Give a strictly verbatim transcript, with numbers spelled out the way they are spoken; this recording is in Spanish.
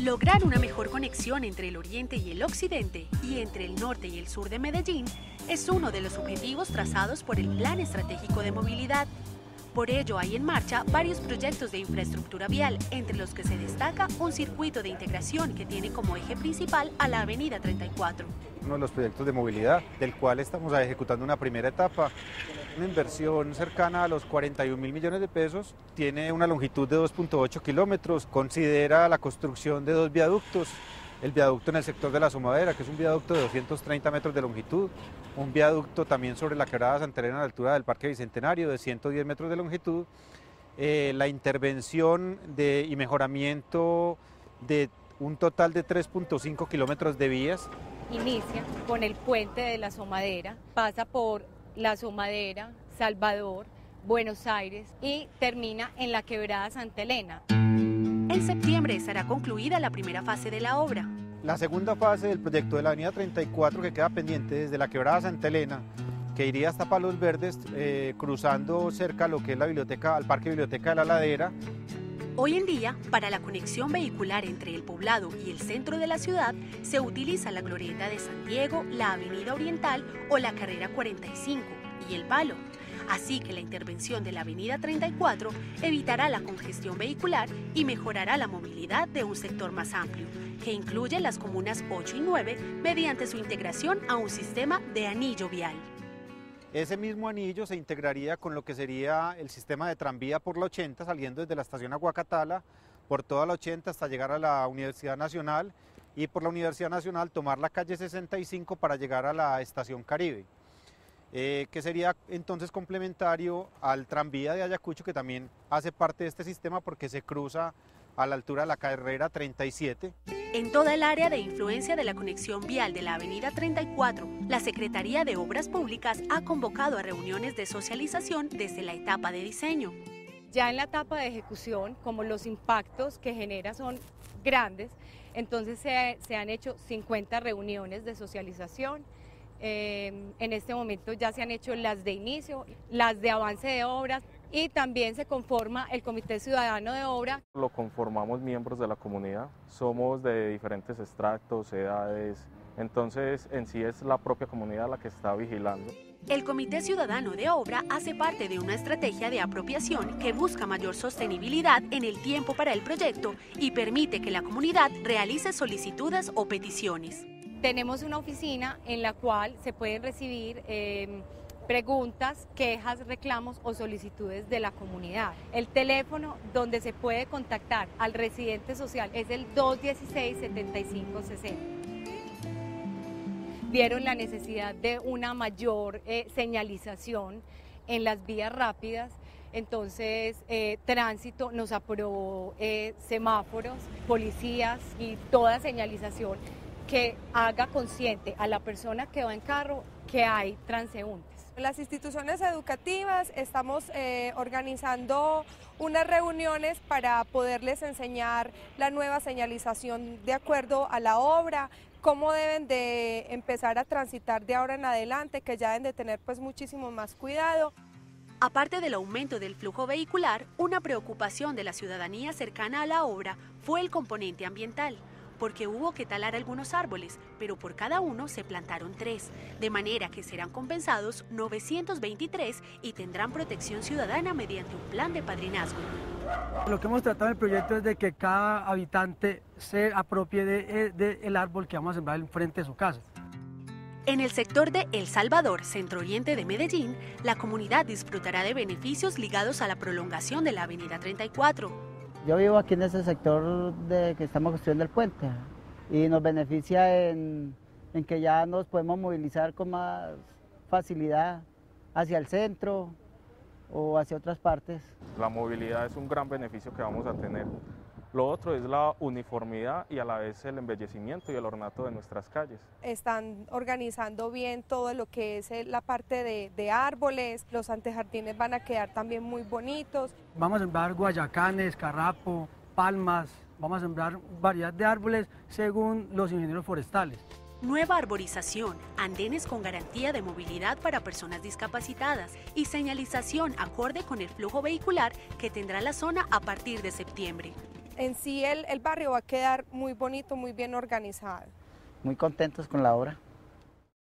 Lograr una mejor conexión entre el oriente y el occidente y entre el norte y el sur de Medellín es uno de los objetivos trazados por el Plan Estratégico de Movilidad. Por ello hay en marcha varios proyectos de infraestructura vial, entre los que se destaca un circuito de integración que tiene como eje principal a la avenida treinta y cuatro. Uno de los proyectos de movilidad, del cual estamos ejecutando una primera etapa, una inversión cercana a los cuarenta y un mil millones de pesos, tiene una longitud de dos punto ocho kilómetros, considera la construcción de dos viaductos, el viaducto en el sector de la Asomadera, que es un viaducto de doscientos treinta metros de longitud, un viaducto también sobre la quebrada Santa Elena a la altura del Parque Bicentenario de ciento diez metros de longitud, eh, la intervención de, y mejoramiento de un total de tres punto cinco kilómetros de vías. Inicia con el puente de la Asomadera, pasa por la Asomadera, Salvador, Buenos Aires y termina en la quebrada Santa Elena. En septiembre estará concluida la primera fase de la obra. La segunda fase del proyecto de la avenida treinta y cuatro, que queda pendiente desde la quebrada Santa Elena, que iría hasta Palos Verdes, eh, cruzando cerca a lo que es la biblioteca, al Parque Biblioteca de la Ladera. Hoy en día, para la conexión vehicular entre el poblado y el centro de la ciudad, se utiliza la glorieta de San Diego, la Avenida Oriental o la Carrera cuarenta y cinco y el Palo. Así que la intervención de la Avenida treinta y cuatro evitará la congestión vehicular y mejorará la movilidad de un sector más amplio, que incluye las comunas ocho y nueve mediante su integración a un sistema de anillo vial. Ese mismo anillo se integraría con lo que sería el sistema de tranvía por la ochenta, saliendo desde la estación Aguacatala, por toda la ochenta hasta llegar a la Universidad Nacional, y por la Universidad Nacional tomar la calle sesenta y cinco para llegar a la estación Caribe. Eh, que sería entonces complementario al tranvía de Ayacucho, que también hace parte de este sistema porque se cruza a la altura de la carrera treinta y siete. En toda el área de influencia de la conexión vial de la avenida treinta y cuatro, la Secretaría de Obras Públicas ha convocado a reuniones de socialización desde la etapa de diseño. Ya en la etapa de ejecución, como los impactos que genera son grandes, entonces se, se han hecho cincuenta reuniones de socialización. Eh, en este momento ya se han hecho las de inicio, las de avance de obras y también se conforma el Comité Ciudadano de Obra. Lo conformamos miembros de la comunidad, somos de diferentes estratos, edades, entonces en sí es la propia comunidad la que está vigilando. El Comité Ciudadano de Obra hace parte de una estrategia de apropiación que busca mayor sostenibilidad en el tiempo para el proyecto y permite que la comunidad realice solicitudes o peticiones. Tenemos una oficina en la cual se pueden recibir eh, preguntas, quejas, reclamos o solicitudes de la comunidad. El teléfono donde se puede contactar al residente social es el dos uno seis, siete cinco seis cero. Vieron la necesidad de una mayor eh, señalización en las vías rápidas, entonces eh, Tránsito nos aprobó eh, semáforos, policías y toda señalización que haga consciente a la persona que va en carro que hay transeúntes. Las instituciones educativas estamos eh, organizando unas reuniones para poderles enseñar la nueva señalización de acuerdo a la obra, cómo deben de empezar a transitar de ahora en adelante, que ya deben de tener pues muchísimo más cuidado. Aparte del aumento del flujo vehicular, una preocupación de la ciudadanía cercana a la obra fue el componente ambiental, porque hubo que talar algunos árboles, pero por cada uno se plantaron tres, de manera que serán compensados novecientos veintitrés y tendrán protección ciudadana mediante un plan de padrinazgo. Lo que hemos tratado en el proyecto es de que cada habitante se apropie del de, de árbol que vamos a sembrar enfrente de su casa. En el sector de El Salvador, centro oriente de Medellín, la comunidad disfrutará de beneficios ligados a la prolongación de la avenida treinta y cuatro. Yo vivo aquí en ese sector de que estamos construyendo el puente y nos beneficia en, en que ya nos podemos movilizar con más facilidad hacia el centro o hacia otras partes. La movilidad es un gran beneficio que vamos a tener. Lo otro es la uniformidad y a la vez el embellecimiento y el ornato de nuestras calles. Están organizando bien todo lo que es la parte de, de árboles, los antejardines van a quedar también muy bonitos. Vamos a sembrar guayacanes, carrapo, palmas, vamos a sembrar variedad de árboles según los ingenieros forestales. Nueva arborización, andenes con garantía de movilidad para personas discapacitadas y señalización acorde con el flujo vehicular que tendrá la zona a partir de septiembre. en sí el, el barrio va a quedar muy bonito, muy bien organizado. Muy contentos con la obra.